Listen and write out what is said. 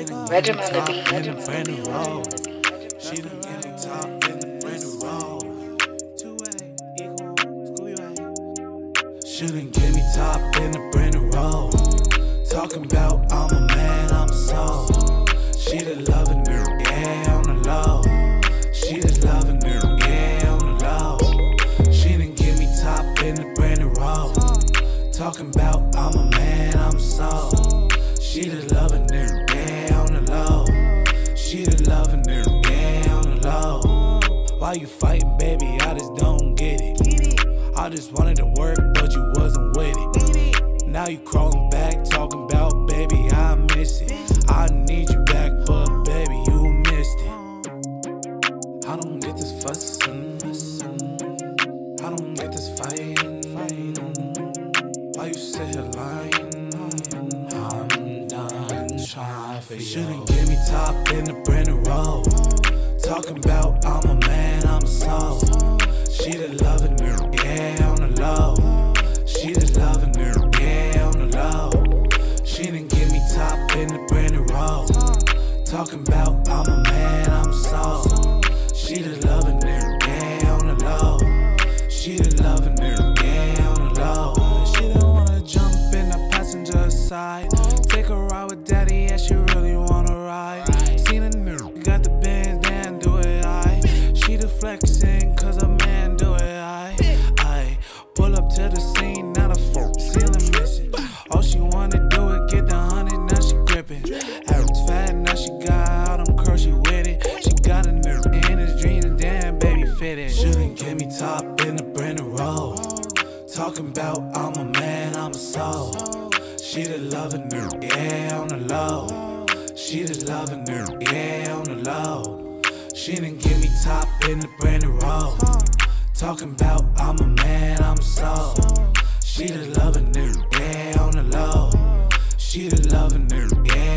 Regiment on the beat. In a brand new role. She done get me top in the brand new role. She done get me top in the brand new role. Talking about I'm a man, I'm a soul. She the loving me, yeah, on the low. She the loving me, yeah, on the low. She done get me top in the brand new role. Talking about I'm a man, I'm a soul. She the loving me, yeah, on the low. She the loving me, yeah, on the low. Why you fighting, baby? I just don't get it. I just wanted to work, but you wasn't with it. Now you crawling back, talking about, baby, I miss it. I need you back, but baby, you missed it. I don't get this fussing. I don't get this fighting. Why you sit here lying? I'm done trying for you. Shouldn't give me top in the brand new role. Talking about I'm a man, I'm a soul. She the loving me, yeah, on the low. She the loving me, yeah, on the low. She done give me top in the brand new role. Talking about I'm a man, I'm a soul. She the loving me, yeah, on the low. She the loving me, yeah, on the low. She don't wanna jump in the passenger side. Take a ride with daddy, yeah, she really wanna ride. Seen a nigga, got the Benz, damn, do it, she the flexing, cause a man do it, I pull up to the scene, now the ceiling missing. All she wanna do is get the 100, now she gripping. Average fat, now she got all them curls, she with it. She got a nigga in his dreams, and damn, baby, fit it. Shouldn't get me top in the brand new role. Talking about I'm a man, I'm a soul. She the loving me, yeah, on the low. She the loving me, yeah, on the low. She done give me top in the brand new role. Talking about I'm a man, I'm a soul. She the loving me, yeah, on the low. She the loving me, yeah.